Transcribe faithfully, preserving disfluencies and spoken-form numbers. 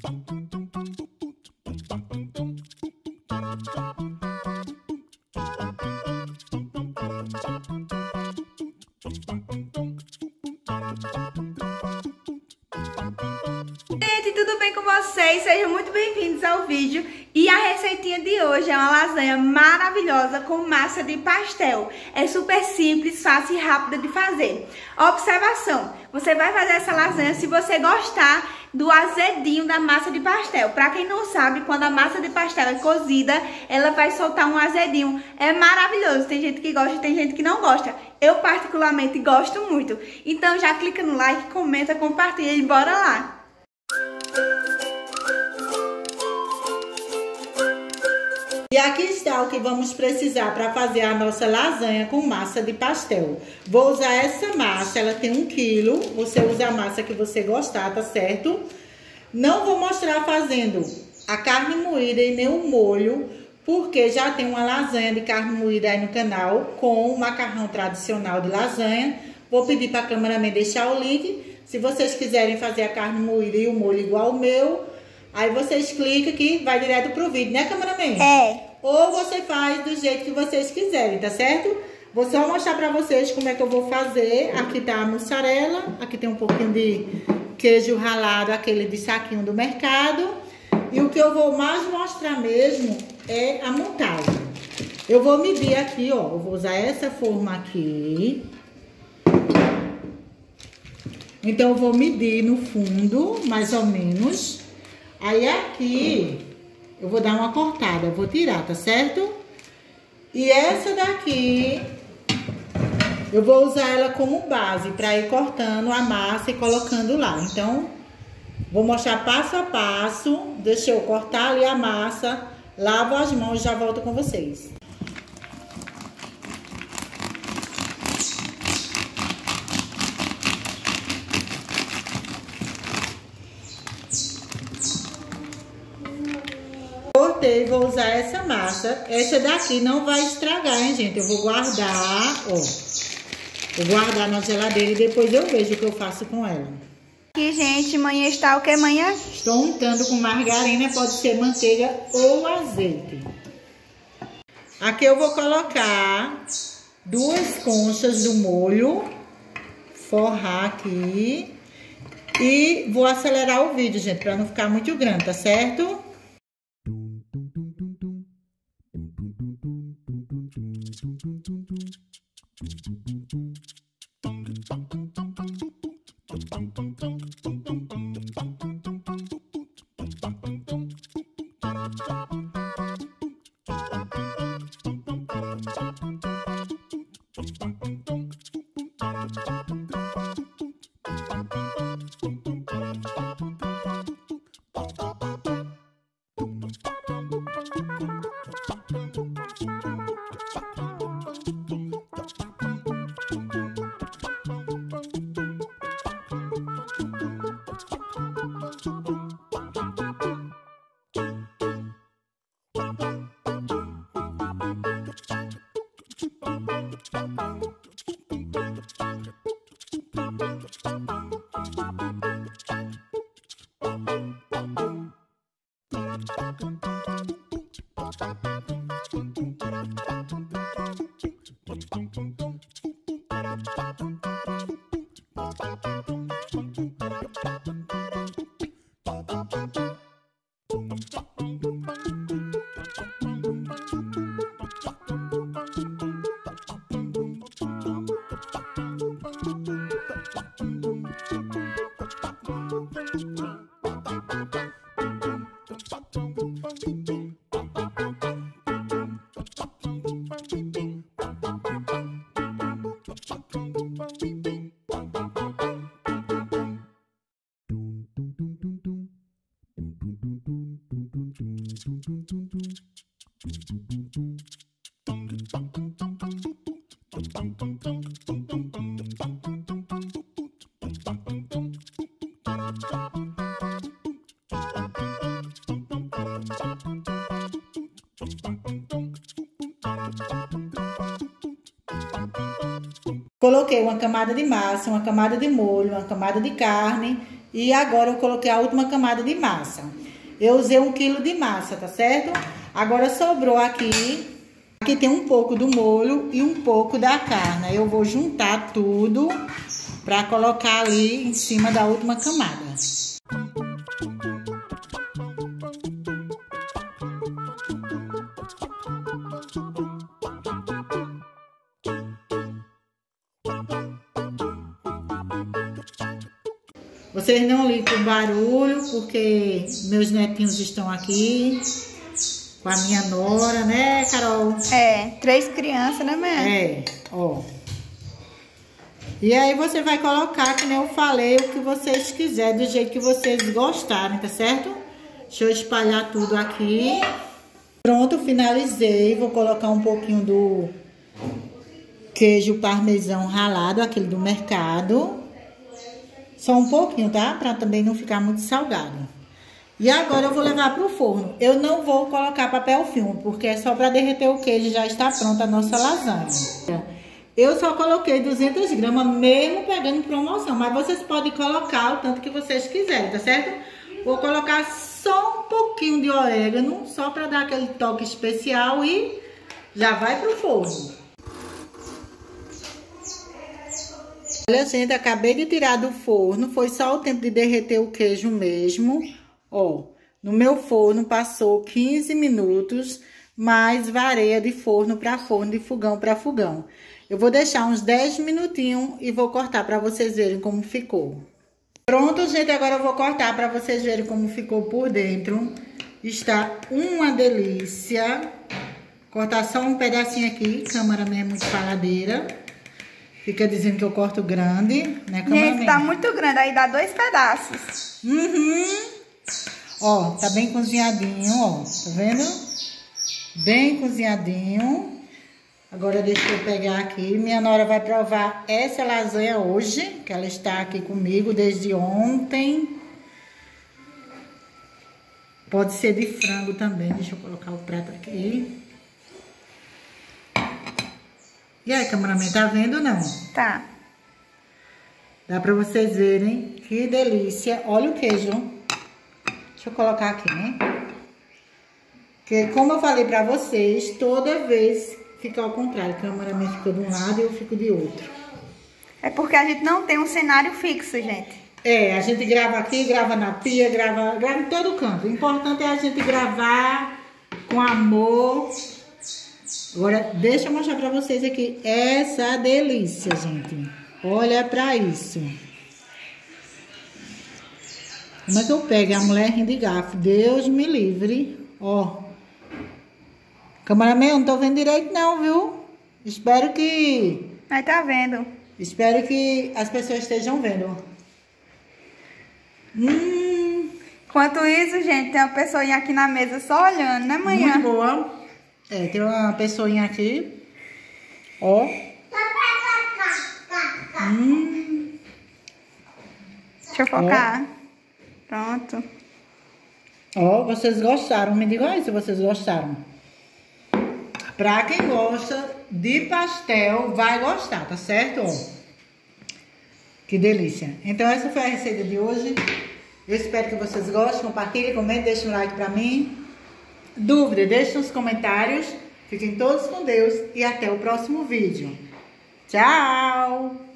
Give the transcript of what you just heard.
Gente, tudo bem com vocês? Sejam muito bem-vindos ao vídeo. E a receitinha de hoje é uma lasanha maravilhosa com massa de pastel. É super simples, fácil e rápida de fazer. Observação, você vai fazer essa lasanha se você gostar do azedinho da massa de pastel. Pra quem não sabe, quando a massa de pastel é cozida, ela vai soltar um azedinho. É maravilhoso, tem gente que gosta e tem gente que não gosta. Eu particularmente gosto muito. Então já clica no like, comenta, compartilha e bora lá! E aqui está o que vamos precisar para fazer a nossa lasanha com massa de pastel. Vou usar essa massa, ela tem um quilo. Você usa a massa que você gostar, tá certo? Não vou mostrar fazendo a carne moída e nem o molho, porque já tem uma lasanha de carne moída aí no canal com o macarrão tradicional de lasanha. Vou pedir para a cameraman deixar o link. Se vocês quiserem fazer a carne moída e o molho igual ao meu, aí vocês clicam que vai direto pro vídeo, né, cameraman? É. Ou você faz do jeito que vocês quiserem, tá certo? Vou só mostrar pra vocês como é que eu vou fazer. Aqui tá a mussarela, aqui tem um pouquinho de queijo ralado, aquele de saquinho do mercado. E o que eu vou mais mostrar mesmo é a montagem. Eu vou medir aqui, ó, eu vou usar essa forma aqui. Então eu vou medir no fundo, mais ou menos. Aí aqui eu vou dar uma cortada, eu vou tirar, tá certo? E essa daqui eu vou usar ela como base para ir cortando a massa e colocando lá. Então, vou mostrar passo a passo. Deixa eu cortar ali a massa, lavo as mãos e já volto com vocês. Cortei, vou usar essa massa. Essa daqui não vai estragar, hein, gente? Eu vou guardar, ó. Vou guardar na geladeira e depois eu vejo o que eu faço com ela. Aqui, gente, manhã está o que, manhã? Estou untando com margarina, pode ser manteiga ou azeite. Aqui eu vou colocar duas conchas do molho. Forrar aqui. E vou acelerar o vídeo, gente, para não ficar muito grande, tá certo? Coloquei uma camada de massa, uma camada de molho, uma camada de carne E agora eu coloquei a última camada de massa. Eu usei um quilo de massa, tá certo? Agora sobrou aqui, aqui tem um pouco do molho e um pouco da carne. Eu vou juntar tudo para colocar ali em cima da última camada. Vocês não ligam o barulho, porque meus netinhos estão aqui com a minha nora, né, Carol? É, três crianças, né, mãe? É, ó. E aí você vai colocar, que nem eu falei, o que vocês quiserem, do jeito que vocês gostarem, tá certo? Deixa eu espalhar tudo aqui. Pronto, finalizei. Vou colocar um pouquinho do queijo parmesão ralado, aquele do mercado. Só um pouquinho, tá? Pra também não ficar muito salgado. E agora eu vou levar pro forno. Eu não vou colocar papel filme, porque é só pra derreter o queijo e já está pronta a nossa lasanha. Eu só coloquei duzentas gramas, mesmo pegando promoção. Mas vocês podem colocar o tanto que vocês quiserem, tá certo? Vou colocar só um pouquinho de orégano, só pra dar aquele toque especial e já vai pro forno. Olha, gente, acabei de tirar do forno, foi só o tempo de derreter o queijo mesmo. Ó, no meu forno passou quinze minutos, mais vareia de forno para forno, de fogão para fogão. Eu vou deixar uns dez minutinhos e vou cortar para vocês verem como ficou. Pronto, gente, agora eu vou cortar para vocês verem como ficou por dentro. Está uma delícia. Cortar só um pedacinho aqui, câmera minha é muito faladeira. Fica dizendo que eu corto grande, né, câmera? Gente, tá muito grande, aí dá dois pedaços. Uhum. Ó, tá bem cozinhadinho, ó, tá vendo? Bem cozinhadinho. Agora deixa eu pegar aqui. Minha nora vai provar essa lasanha hoje, que ela está aqui comigo desde ontem. Pode ser de frango também. Deixa eu colocar o prato aqui. E aí, cameraman, tá vendo ou não? Tá. Dá pra vocês verem que delícia. Olha o queijo. Deixa eu colocar aqui, né? Porque, como eu falei pra vocês, toda vez fica ao contrário. A cameraman fica de um lado e eu fico de outro. É porque a gente não tem um cenário fixo, gente. É, a gente grava aqui, grava na pia, grava, grava em todo canto. O importante é a gente gravar com amor. Agora, deixa eu mostrar pra vocês aqui essa delícia, gente. Olha pra isso. Como é que eu pego? A mulher rindo de garfo. Deus me livre. Ó. Cameraman, eu não tô vendo direito não, viu? Espero que... Mas tá vendo. Espero que as pessoas estejam vendo. Hum. Enquanto isso, gente, tem uma pessoinha aqui na mesa só olhando, né, manhã? Muito boa. É, tem uma pessoinha aqui. Ó. Hum. Deixa eu focar. Ó. Pronto. Ó, vocês gostaram. Me digam aí se vocês gostaram. Pra quem gosta de pastel, vai gostar, tá certo? Ó. Que delícia. Então, essa foi a receita de hoje. Eu espero que vocês gostem. Compartilhem, comentem, deixem um like pra mim. Dúvida, deixe nos comentários. Fiquem todos com Deus e até o próximo vídeo. Tchau!